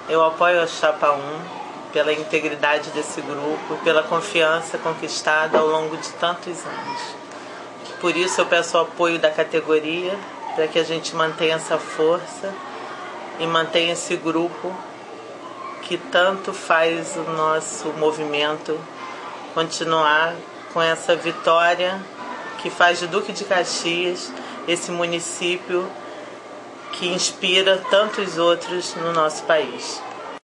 Eu apoio a Chapa 1 pela integridade desse grupo, pela confiança conquistada ao longo de tantos anos. Por isso eu peço o apoio da categoria, para que a gente mantenha essa força e mantenha esse grupo que tanto faz o nosso movimento continuar com essa vitória que faz de Duque de Caxias esse município que inspira tantos outros no nosso país.